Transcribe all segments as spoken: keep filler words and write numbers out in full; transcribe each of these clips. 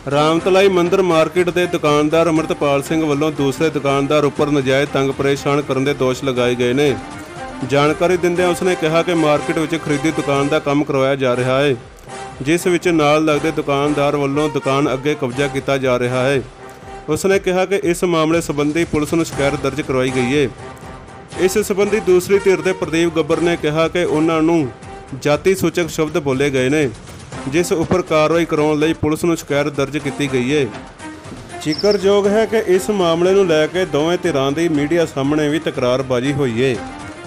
ਰਾਮਤਲਾਈ ਮੰਦਰ ਮਾਰਕੀਟ ਦੇ ਦੁਕਾਨਦਾਰ ਅਮਰਤਪਾਲ ਸਿੰਘ ਵੱਲੋਂ ਦੂਸਰੇ ਦੁਕਾਨਦਾਰ ਉੱਪਰ ਨਜਾਇਜ਼ ਤੰਗ ਪਰੇਸ਼ਾਨ ਕਰਨ ਦੇ ਦੋਸ਼ ਲਗਾਏ ਗਏ ਨੇ। ਜਾਣਕਾਰੀ ਦਿੰਦਿਆਂ ਉਸਨੇ ਕਿਹਾ ਕਿ ਮਾਰਕੀਟ ਵਿੱਚ ਖਰੀਦੀ ਦੁਕਾਨ ਦਾ ਕੰਮ ਕਰਵਾਇਆ ਜਾ ਰਿਹਾ ਹੈ, ਜਿਸ ਵਿੱਚ ਨਾਲ ਲੱਗਦੇ ਦੁਕਾਨਦਾਰ ਵੱਲੋਂ ਦੁਕਾਨ ਅੱਗੇ ਕਬਜ਼ਾ ਕੀਤਾ ਜਾ ਰਿਹਾ ਹੈ। ਉਸਨੇ ਕਿਹਾ ਕਿ ਇਸ ਮਾਮਲੇ ਸੰਬੰਧੀ ਪੁਲਿਸ ਨੂੰ ਸ਼ਿਕਾਇਤ ਦਰਜ ਕਰਵਾਈ ਗਈ ਹੈ। ਇਸ ਸੰਬੰਧੀ ਦੂਸਰੀ ਧਿਰ ਦੇ ਪ੍ਰਦੀਪ ਗੱਬਰ ਨੇ ਕਿਹਾ ਕਿ ਉਹਨਾਂ ਨੂੰ ਜਾਤੀ ਸੂਚਕ ਸ਼ਬਦ ਬੋਲੇ ਗਏ ਨੇ, ਜਿਸ ਉੱਪਰ ਕਾਰਵਾਈ ਕਰਾਉਣ ਲਈ ਪੁਲਿਸ ਨੂੰ ਸ਼ਿਕਾਇਤ ਦਰਜ ਕੀਤੀ ਗਈ ਹੈ। ਜ਼ਿਕਰਯੋਗ ਹੈ ਕਿ ਇਸ ਮਾਮਲੇ ਨੂੰ ਲੈ ਕੇ ਦੋਵੇਂ ਧਿਰਾਂ ਦੀ ਮੀਡੀਆ ਸਾਹਮਣੇ ਵੀ ਤਕਰਾਰਬਾਜ਼ੀ ਹੋਈ ਹੈ।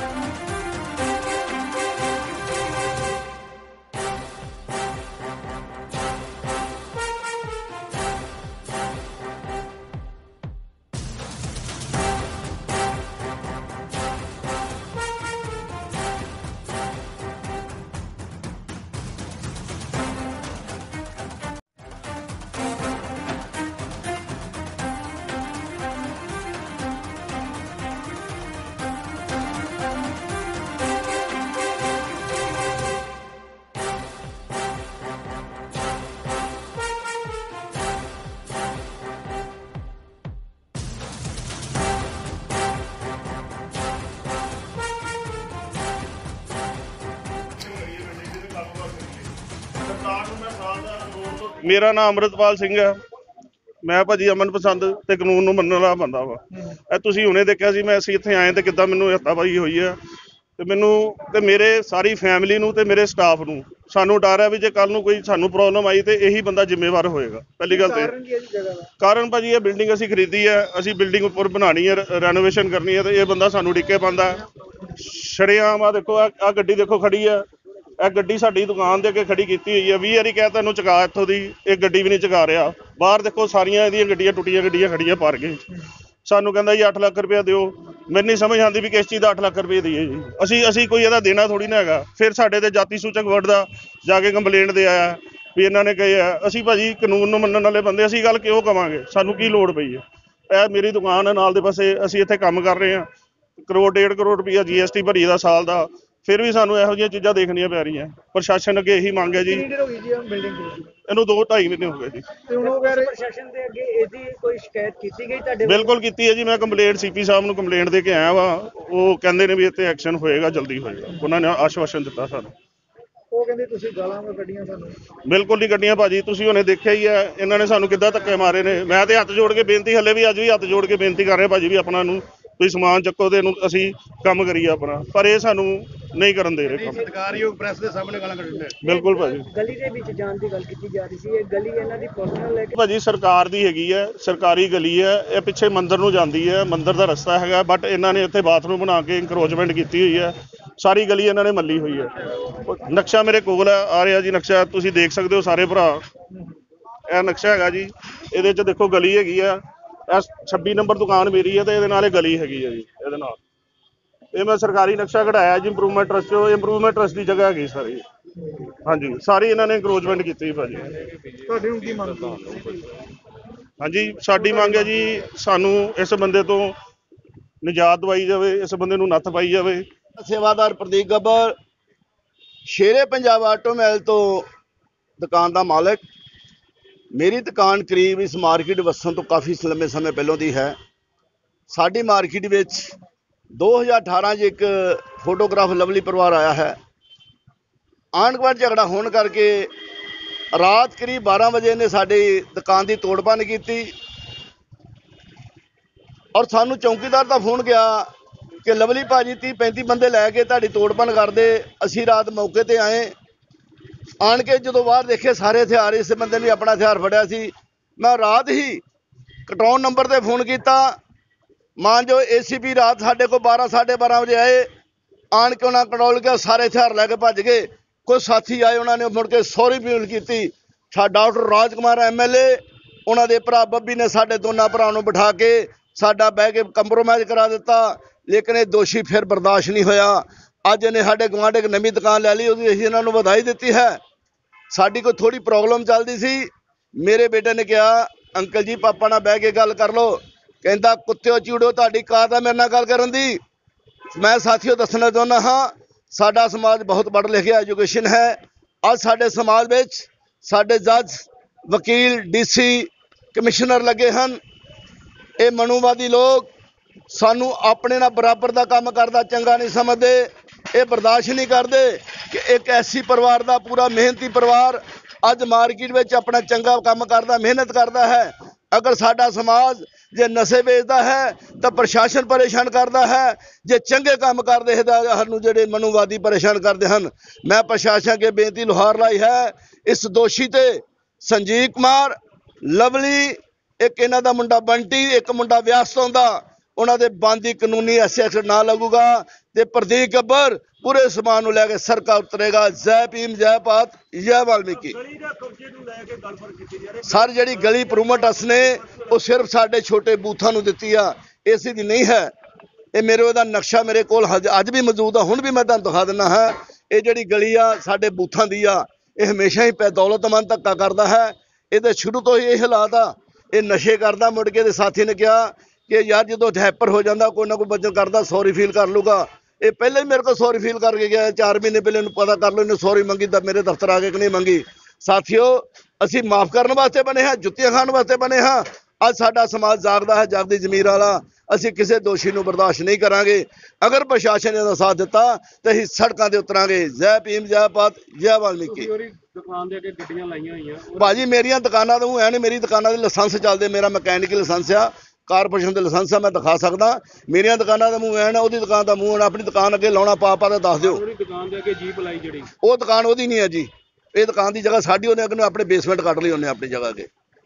मेरा नाम अमृतपाल सिंह है। मैं भाजी अमन पसंद ते कानून नूं मनण वाला बंदा वा। ਇਹ ਤੁਸੀਂ ਹੁਣੇ ਦੇਖਿਆ ਸੀ ਮੈਂ ਅਸੀਂ ਇੱਥੇ ਆਏ ਤੇ ਕਿੱਦਾਂ ਮੈਨੂੰ ਹੱਥਾਪਾਈ ਹੋਈ ਹੈ ਤੇ ਮੈਨੂੰ ਤੇ ਮੇਰੇ ਸਾਰੀ ਫੈਮਿਲੀ ਨੂੰ ਤੇ ਮੇਰੇ ਸਟਾਫ ਨੂੰ ਸਾਨੂੰ ਡਰ ਹੈ ਵੀ ਜੇ ਕੱਲ ਨੂੰ ਕੋਈ ਸਾਨੂੰ ਪ੍ਰੋਬਲਮ ਆਈ ਤੇ ਇਹੀ ਬੰਦਾ ਜ਼ਿੰਮੇਵਾਰ ਹੋਏਗਾ। ਪਹਿਲੀ ਗੱਲ ਤੇ ਕਾਰਨ ਭਾਜੀ ਇਹ ਬਿਲਡਿੰਗ ਅਸੀਂ ਖਰੀਦੀ ਹੈ, ਅਸੀਂ ਬਿਲਡਿੰਗ ਉੱਪਰ ਬਣਾਉਣੀ ਹੈ, ਰੈਨੋਵੇਸ਼ਨ ਕਰਨੀ ਹੈ ਤੇ ਇਹ ਬੰਦਾ ਸਾਨੂੰ ਡਿੱਕੇ ਪਾਉਂਦਾ ਸ਼ਰੇਆਮ। ਆ ਦੇਖੋ ਆ ਗੱਡੀ ਦੇਖੋ ਖੜੀ ਹੈ, ਇਹ ਗੱਡੀ ਸਾਡੀ ਦੁਕਾਨ ਦੇ ਅੱਗੇ ਖੜੀ ਕੀਤੀ ਹੋਈ ਹੈ। ਵੀਹ ਵਾਰੀ ਕਹਿ ਤੈਨੂੰ ਚੁਕਾ ਇੱਥੋਂ ਦੀ, ਇਹ ਗੱਡੀ ਵੀ ਨਹੀਂ ਚੁਕਾ ਰਿਹਾ। ਬਾਹਰ ਦੇਖੋ ਸਾਰੀਆਂ ਇਹਦੀਆਂ ਗੱਡੀਆਂ ਟੁੱਟੀਆਂ ਗੱਡੀਆਂ ਖੜੀਆਂ ਪਾਰਕਿੰਗ। ਸਾਨੂੰ ਕਹਿੰਦਾ ਜੀ ਅੱਠ ਲੱਖ ਰੁਪਇਆ ਦਿਓ। ਮੈਨੂੰ ਨਹੀਂ ਸਮਝ ਆਉਂਦੀ ਵੀ ਕਿਸ ਚੀਜ਼ ਦਾ ਅੱਠ ਲੱਖ ਰੁਪਏ ਦਈਏ ਜੀ। ਅਸੀਂ ਅਸੀਂ ਕੋਈ ਇਹਦਾ ਦੇਣਾ ਥੋੜ੍ਹੀ ਨਾ ਹੈਗਾ। ਫਿਰ ਸਾਡੇ ਤੇ ਜਾਤੀ ਸੂਚਕ ਵਰਡ ਦਾ ਜਾ ਕੇ ਕੰਪਲੇਂਟ ਦੇ ਆਇਆ ਵੀ ਇਹਨਾਂ ਨੇ ਕਹੇ ਆ। ਅਸੀਂ ਭਾਜੀ ਕਾਨੂੰਨ ਨੂੰ ਮੰਨਣ ਵਾਲੇ ਬੰਦੇ, ਅਸੀਂ ਗੱਲ ਕਿਉਂ ਕਵਾਂਗੇ? ਸਾਨੂੰ ਕੀ ਲੋੜ ਪਈ ਹੈ? ਇਹ ਮੇਰੀ ਦੁਕਾਨ ਹੈ ਨਾਲ ਦੇ ਪਾਸੇ, ਅਸੀਂ ਇੱਥੇ ਕੰਮ ਕਰ ਰਹੇ ਹਾਂ। ਕਰੋੜ ਡੇਢ ਕਰੋੜ ਰੁਪਈਆ ਜੀ ਐਸ ਟੀ ਭਰੀ ਦਾ ਸਾਲ ਦਾ, ਫਿਰ ਵੀ ਸਾਨੂੰ ਇਹੋ ਜਿਹੀਆਂ ਚੀਜ਼ਾਂ ਦੇਖਣੀਆਂ ਪੈ ਰਹੀਆਂ। ਪ੍ਰਸ਼ਾਸਨ ਅੱਗੇ ਇਹੀ ਮੰਗ ਹੈ ਜੀ। ਇਹਨੂੰ ਦੋ ਢਾਈ ਮਹੀਨੇ ਹੋ ਗਏ ਜੀ। ਪ੍ਰਸ਼ਾਸਨ ਦੇ ਅੱਗੇ ਇਹਦੀ ਕੋਈ ਸ਼ਿਕਾਇਤ ਕੀਤੀ ਗਈ ਤੁਹਾਡੇ? ਬਿਲਕੁਲ ਕੀਤੀ ਹੈ ਜੀ। ਮੈਂ ਕੰਪਲੇਂਟ ਸੀਪੀ ਸਾਹਿਬ ਨੂੰ ਕੰਪਲੇਂਟ ਦੇ ਕੇ ਆਇਆ ਵਾ। ਉਹ ਕਹਿੰਦੇ ਨੇ ਵੀ ਇੱਥੇ ਐਕਸ਼ਨ ਹੋਏਗਾ, ਜਲਦੀ ਹੋਏਗਾ। ਉਹਨਾਂ ਨੇ ਆਸ਼ਵਾਸਨ ਦਿੱਤਾ ਸਾਨੂੰ। ਉਹ ਕਹਿੰਦੇ ਤੁਸੀਂ ਗਾਲਾਂ ਕੱਢੀਆਂ ਸਾਨੂੰ? ਬਿਲਕੁਲ ਨਹੀਂ ਕੱਢੀਆਂ ਭਾਜੀ, ਤੁਸੀਂ ਹੁਣੇ ਦੇਖਿਆ ਹੀ ਹੈ ਇਹਨਾਂ ਨੇ ਸਾਨੂੰ ਕਿੱਦਾਂ ਧੱਕੇ ਮਾਰੇ ਨੇ। ਮੈਂ ਤੇ ਹੱਥ ਜੋੜ ਕੇ ਬੇਨਤੀ, ਹੱਲੇ ਵੀ ਅੱਜ ਵੀ ਹੱਥ ਜੋੜ ਕੇ ਬੇਨਤੀ ਕਰ ਰਿਹਾ ਭਾਜੀ ਵੀ ਆਪਣਾ ਨੂੰ ਤੁਸੀਂ ਸਮਾਨ ਚੱਕੋ ਤੇ ਇਹਨੂੰ ਅਸੀਂ ਕੰਮ ਕਰੀਏ ਆਪਣਾ, ਪਰ ਇਹ ਸਾਨੂੰ ਨਹੀਂ ਕਰਨ ਦੇ ਰਹੇ। ਸਤਿਕਾਰਯੋਗ ਪ੍ਰੈਸ ਦੇ ਸਾਹਮਣੇ ਗਾਲਾਂ ਕੱਢਦੇ। ਬਿਲਕੁਲ ਭਾਜੀ। ਗਲੀ ਦੇ ਵਿੱਚ ਜਾਣ ਦੀ ਗੱਲ ਕੀਤੀ ਜਾ ਰਹੀ ਸੀ, ਇਹ ਗਲੀ ਇਹਨਾਂ ਦੀ ਪਰਸਨਲ ਹੈ? ਭਾਜੀ ਸਰਕਾਰ ਦੀ ਹੈਗੀ ਹੈ, ਸਰਕਾਰੀ ਗਲੀ ਹੈ। ਇਹ ਪਿੱਛੇ ਮੰਦਿਰ ਨੂੰ ਜਾਂਦੀ ਹੈ, ਮੰਦਿਰ ਦਾ ਰਸਤਾ ਹੈਗਾ, ਬਟ ਇਹਨਾਂ ਨੇ ਇੱਥੇ ਬਾਥਰੂਮ ਬਣਾ ਕੇ ਇੰਕਰੋਚਮੈਂਟ ਕੀਤੀ ਹੋਈ ਹੈ। ਸਾਰੀ ਗਲੀ ਇਹਨਾਂ ਨੇ ਮੱਲੀ ਹੋਈ ਹੈ। ਨਕਸ਼ਾ ਮੇਰੇ ਕੋਲ ਆ ਰਿਹਾ ਜੀ, ਨਕਸ਼ਾ ਤੁਸੀਂ ਦੇਖ ਸਕਦੇ ਹੋ ਸਾਰੇ ਭਰਾ। ਇਹ ਨਕਸ਼ਾ ਹੈਗਾ ਜੀ, ਇਹਦੇ 'ਚ ਦੇਖੋ ਗਲੀ ਹੈਗੀ ਆ। ਇਹ ਛੱਬੀ ਨੰਬਰ ਦੁਕਾਨ ਮੇਰੀ ਹੈ ਤੇ ਇਹਦੇ ਨਾਲ ਇਹ ਗਲੀ ਹੈਗੀ ਹੈ ਜੀ। ਇਹਦੇ ਨਾਲ ਇਹ ਮੈਂ ਸਰਕਾਰੀ ਨਕਸ਼ਾ ਕਢਾਇਆ ਜੀ ਇੰਪਰੂਵਮੈਂਟ ਟਰਸਟ ਚੋਂ। ਇੰਪਰੂਵਮੈਂਟ ਟਰਸਟ ਦੀ ਜਗ੍ਹਾ ਹੈਗੀ ਸਾਰੀ। ਹਾਂਜੀ, ਸਾਰੀ ਇਹਨਾਂ ਨੇ ਇੰਕਰੋਚਮੈਂਟ ਕੀਤੀ ਭਾਜੀ। ਤੁਹਾਡੀ ਹੁਣ ਕੀ ਮੰਗ? ਹਾਂਜੀ, ਸਾਡੀ ਮੰਗ ਹੈ ਜੀ ਸਾਨੂੰ ਇਸ ਬੰਦੇ ਤੋਂ ਨਿਜਾਤ ਦਵਾਈ ਜਾਵੇ, ਇਸ ਬੰਦੇ ਨੂੰ ਨੱਥ ਪਾਈ ਜਾਵੇ। ਸੇਵਾਦਾਰ ਪ੍ਰਦੀਪ ਗੱਬਰ, ਸ਼ੇਰੇ ਪੰਜਾਬ ਆਟੋਮੈਲ ਤੋਂ ਦੁਕਾਨ ਦਾ ਮਾਲਕ। ਮੇਰੀ ਦੁਕਾਨ ਕਰੀਬ ਇਸ ਮਾਰਕੀਟ ਵਸਣ ਤੋਂ ਕਾਫੀ ਲੰਬੇ ਸਮੇਂ ਪਹਿਲੋਂ ਦੀ ਹੈ। ਸਾਡੀ ਮਾਰਕੀਟ ਵਿੱਚ ਦੋ ਹਜ਼ਾਰ ਅਠਾਰਾਂ 'ਚ ਇੱਕ ਫੋਟੋਗ੍ਰਾਫ ਲਵਲੀ ਪਰਿਵਾਰ ਆਇਆ ਹੈ। ਆਂਢ ਗੁਆਂਢ ਝਗੜਾ ਹੋਣ ਕਰਕੇ ਰਾਤ ਕਰੀਬ ਬਾਰਾਂ ਵਜੇ ਨੇ ਸਾਡੀ ਦੁਕਾਨ ਦੀ ਤੋੜ ਭੰਨ ਕੀਤੀ ਔਰ ਸਾਨੂੰ ਚੌਂਕੀਦਾਰ ਦਾ ਫੋਨ ਗਿਆ ਕਿ ਲਵਲੀ ਭਾਜੀ ਤੀਹ ਪੈਂਤੀ ਬੰਦੇ ਲੈ ਕੇ ਤੁਹਾਡੀ ਤੋੜ ਭੰਨ ਕਰਦੇ। ਅਸੀਂ ਰਾਤ ਮੌਕੇ 'ਤੇ ਆਏ। ਆਣ ਕੇ ਜਦੋਂ ਬਾਹਰ ਦੇਖੇ ਸਾਰੇ ਹਥਿਆਰ, ਇਸ ਬੰਦੇ ਨੇ ਆਪਣਾ ਹਥਿਆਰ ਫੜਿਆ ਸੀ। ਮੈਂ ਰਾਤ ਹੀ ਕੰਟਰੋਲ ਨੰਬਰ 'ਤੇ ਫੋਨ ਕੀਤਾ। ਮਾਨ ਜੋ ਏ ਸੀ ਪੀ ਰਾਤ ਸਾਡੇ ਕੋਲ ਬਾਰਾਂ ਸਾਢੇ ਬਾਰਾਂ ਵਜੇ ਆਏ। ਆਣ ਕੇ ਉਹਨਾਂ ਕੰਟਰੋਲ ਕੇ ਸਾਰੇ ਹਥਿਆਰ ਲੈ ਕੇ ਭੱਜ ਗਏ। ਕੋਈ ਸਾਥੀ ਆਏ, ਉਹਨਾਂ ਨੇ ਮੁੜ ਕੇ ਸੌਰੀ ਅਪੀਲ ਕੀਤੀ। ਸਾ doctor Raj Kumar M L A, ਉਹਨਾਂ ਦੇ ਭਰਾ ਬੱਬੀ ਨੇ ਸਾਡੇ ਦੋਨਾਂ ਭਰਾ ਨੂੰ ਬਿਠਾ ਕੇ ਸਾਡਾ ਬਹਿ ਕੇ ਕੰਪਰੋਮਾਈਜ਼ ਕਰਾ ਦਿੱਤਾ। ਲੇਕਿਨ ਇਹ ਦੋਸ਼ੀ ਫਿਰ ਬਰਦਾਸ਼ਤ ਨਹੀਂ ਹੋਇਆ। ਅੱਜ ਇਹਨੇ ਸਾਡੇ ਗੁਆਂਢ ਇੱਕ ਨਵੀਂ ਦੁਕਾਨ ਲੈ ਲਈ, ਉਹਦੀ ਅਸੀਂ ਇਹਨਾਂ ਨੂੰ ਵਧਾਈ ਦਿੱਤੀ ਹੈ। ਸਾਡੀ ਕੋਈ ਥੋੜ੍ਹੀ ਪ੍ਰੋਬਲਮ ਚੱਲਦੀ ਸੀ। ਮੇਰੇ ਬੇਟੇ ਨੇ ਕਿਹਾ ਅੰਕਲ ਜੀ ਪਾਪਾ ਨਾਲ ਬਹਿ ਕੇ ਗੱਲ ਕਰ ਲਓ। ਕਹਿੰਦਾ ਕੁੱਤਿਓ ਚੂੜੋ ਤੁਹਾਡੀ ਕਾਤ ਹੈ ਮੇਰੇ ਨਾਲ ਗੱਲ ਕਰਨ ਦੀ। ਮੈਂ ਸਾਥੀਓ ਦੱਸਣਾ ਚਾਹੁੰਦਾ ਹਾਂ, ਸਾਡਾ ਸਮਾਜ ਬਹੁਤ ਪੜ੍ਹ ਲਿਖਿਆ ਐਜੂਕੇਸ਼ਨ ਹੈ। ਅੱਜ ਸਾਡੇ ਸਮਾਜ ਵਿੱਚ ਸਾਡੇ ਜੱਜ ਵਕੀਲ ਡੀਸੀ ਕਮਿਸ਼ਨਰ ਲੱਗੇ ਹਨ। ਇਹ ਮਨੂਵਾਦੀ ਲੋਕ ਸਾਨੂੰ ਆਪਣੇ ਨਾਲ ਬਰਾਬਰ ਦਾ ਕੰਮ ਕਰਦਾ ਚੰਗਾ ਨਹੀਂ ਸਮਝਦੇ। ਇਹ ਬਰਦਾਸ਼ਤ ਨਹੀਂ ਕਰਦੇ ਕਿ ਇੱਕ ਐਸੀ ਪਰਿਵਾਰ ਦਾ ਪੂਰਾ ਮਿਹਨਤੀ ਪਰਿਵਾਰ ਅੱਜ ਮਾਰਕੀਟ ਵਿੱਚ ਆਪਣਾ ਚੰਗਾ ਕੰਮ ਕਰਦਾ ਮਿਹਨਤ ਕਰਦਾ ਹੈ। ਅਗਰ ਸਾਡਾ ਸਮਾਜ ਜੇ ਨਸ਼ੇ ਵੇਚਦਾ ਹੈ ਤਾਂ ਪ੍ਰਸ਼ਾਸਨ ਪਰੇਸ਼ਾਨ ਕਰਦਾ ਹੈ, ਜੇ ਚੰਗੇ ਕੰਮ ਕਰਦੇ ਹੈ ਤਾਂ ਸਾਨੂੰ ਜਿਹੜੇ ਮਨੂਵਾਦੀ ਪਰੇਸ਼ਾਨ ਕਰਦੇ ਹਨ। ਮੈਂ ਪ੍ਰਸ਼ਾਸਨ ਅੱਗੇ ਬੇਨਤੀ ਲੁਹਾਰ ਲਾਈ ਹੈ, ਇਸ ਦੋਸ਼ੀ ਤੇ ਸੰਜੀਵ ਕੁਮਾਰ, ਲਵਲੀ, ਇੱਕ ਇਹਨਾਂ ਦਾ ਮੁੰਡਾ ਬੰਟੀ, ਇੱਕ ਮੁੰਡਾ ਵਿਆਸ ਤੋਂ ਦਾ, ਉਹਨਾਂ ਦੇ ਬੰਦੀ ਕਾਨੂੰਨੀ ਐਕਸ਼ਨ ਨਾ ਲੱਗੂਗਾ ਤੇ ਪ੍ਰਦੀਪ ਗੱਬਰ ਪੂਰੇ ਸਮਾਨ ਨੂੰ ਲੈ ਕੇ ਸੜਕਾਂ ਉਤਰੇਗਾ। ਜੈ ਭੀਮ, ਜੈ ਭਾਰਤ, ਜੈ ਵਾਲਮੀਕੀ। ਸਰ ਜਿਹੜੀ ਗਲੀ ਪ੍ਰੂਮਟਸ ਨੇ ਉਹ ਸਿਰਫ ਸਾਡੇ ਛੋਟੇ ਬੂਥਾਂ ਨੂੰ ਦਿੱਤੀ ਆ, ਏਸੀ ਦੀ ਨਹੀਂ ਹੈ। ਇਹ ਮੇਰੇ ਉਹਦਾ ਨਕਸ਼ਾ ਮੇਰੇ ਕੋਲ ਅੱਜ ਵੀ ਮੌਜੂਦ ਆ, ਹੁਣ ਵੀ ਮੈਂ ਤੁਹਾਨੂੰ ਦਿਖਾ ਦਿੰਦਾ ਹਾਂ। ਇਹ ਜਿਹੜੀ ਗਲੀ ਆ ਸਾਡੇ ਬੂਥਾਂ ਦੀ ਆ, ਇਹ ਹਮੇਸ਼ਾ ਹੀ ਦੌਲਤਮੰਦ ਧੱਕਾ ਕਰਦਾ ਹੈ। ਇਹਦੇ ਸ਼ੁਰੂ ਤੋਂ ਹੀ ਇਹ ਹਾਲਾਤ ਆ, ਇਹ ਨਸ਼ੇ ਕਰਦਾ। ਮੁੜ ਕੇ ਦੇ ਸਾਥੀ ਨੇ ਕਿਹਾ ਕਿ ਯਾਰ ਜਦੋਂ ਹੈਪਰ ਹੋ ਜਾਂਦਾ ਕੋਈ ਨਾ ਕੋਈ ਬੱਚਨ ਕਰਦਾ ਸੌਰੀ ਫੀਲ ਕਰ ਲੂਗਾ। ਇਹ ਪਹਿਲਾਂ ਹੀ ਮੇਰੇ ਕੋਲ ਸੌਰੀ ਫੀਲ ਕਰਕੇ ਗਿਆ, ਚਾਰ ਮਹੀਨੇ ਪਹਿਲੇ ਇਹਨੂੰ ਪਤਾ ਕਰ ਲਓ ਇਹਨੇ ਸੌਰੀ ਮੰਗੀ ਤਾਂ ਮੇਰੇ ਦਫ਼ਤਰ ਆ ਕੇ ਕਿ ਨਹੀਂ ਮੰਗੀ। ਸਾਥੀਓ, ਅਸੀਂ ਮਾਫ ਕਰਨ ਵਾਸਤੇ ਬਣੇ ਹਾਂ, ਜੁੱਤੀਆਂ ਖਾਣ ਵਾਸਤੇ ਬਣੇ ਹਾਂ। ਅੱਜ ਸਾਡਾ ਸਮਾਜ ਜਾਗਦਾ ਹੈ, ਜਾਗਦੀ ਜ਼ਮੀਰ ਵਾਲਾ। ਅਸੀਂ ਕਿਸੇ ਦੋਸ਼ੀ ਨੂੰ ਬਰਦਾਸ਼ਤ ਨਹੀਂ ਕਰਾਂਗੇ। ਅਗਰ ਪ੍ਰਸ਼ਾਸਨ ਨੇ ਇਹਦਾ ਸਾਥ ਦਿੱਤਾ ਤਾਂ ਅਸੀਂ ਸੜਕਾਂ ਤੇ ਉਤਰਾਂਗੇ। ਜੈ ਭੀਮ, ਜੈ ਭਾਰਤ, ਜੈ ਵਾਲਮੀਕੀ। ਦੁਕਾਨ ਦੇ ਅੱਗੇ ਗੱਡੀਆਂ ਲਾਈਆਂ ਹੋਈਆਂ ਭਾਜੀ, ਮੇਰੀਆਂ ਦੁਕਾਨਾਂ ਤੋਂ ਐ ਨਹੀਂ, ਮੇਰੀ ਦੁਕਾਨਾਂ ਦੇ ਲਾਇਸੈਂਸ ਚੱਲਦੇ, ਮੇਰਾ ਮਕੈਨਿਕਲ ਲਾਇਸੈਂਸ ਆ, ਕਾਰਪੋਰੇਸ਼ਨ ਦੇ ਲਾਇਸੈਂਸ ਆ, ਮੈਂ ਦਿਖਾ ਸਕਦਾ। ਮੇਰੀਆਂ ਦੁਕਾਨਾਂ ਦਾ ਮੂੰਹ ਐਨ, ਉਹਦੀ ਦੁਕਾਨ ਦਾ ਮੂੰਹ ਐਨ। ਆਪਣੀ ਦੁਕਾਨ ਅੱਗੇ ਲਾਉਣਾ ਪਾ ਪਾ ਤਾਂ ਦੱਸ ਦਿਓ। ਦੁਕਾਨ ਦੇ ਅੱਗੇ ਜੀਪ ਲਾਈ ਜਿਹੜੀ, ਉਹ ਦੁਕਾਨ ਉਹਦੀ ਨਹੀਂ ਹੈ ਜੀ, ਇਹ ਦੁਕਾਨ ਦੀ ਜਗ੍ਹਾ ਸਾਡੀ। ਉਹਨੇ ਅੱਗੇ ਆਪਣੇ ਬੇਸਮੈਂਟ ਕੱਢ ਲਈ ਉਹਨੇ ਆਪਣੀ ਜਗ੍ਹਾ ਅੱਗੇ।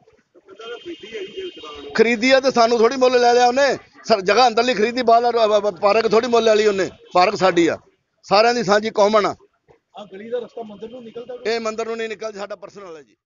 ਖਰੀਦੀ ਆ ਤੇ ਸਾਨੂੰ ਥੋੜੀ ਮੁੱਲ ਲੈ ਲਿਆ ਉਹਨੇ। ਸਰ ਜਗ੍ਹਾ ਅੰਦਰਲੀ ਖਰੀਦੀ, ਬਾਹਰ ਪਾਰਕ ਥੋੜੀ ਮੁੱਲ ਲੈ ਲਈ ਉਹਨੇ। ਪਾਰਕ ਸਾਡੀ ਆ, ਸਾਰਿਆਂ ਦੀ ਸਾਂਝੀ ਕਾਮਨ ਆ। ਆ ਗਲੀ ਦਾ ਰਸਤਾ ਮੰਦਿਰ ਨੂੰ ਨਿਕਲਦਾ, ਇਹ ਮੰਦਿਰ ਨੂੰ ਨਹੀਂ ਨਿਕਲਦਾ, ਸਾਡਾ ਪਰਸਨਲ ਹੈ ਜੀ।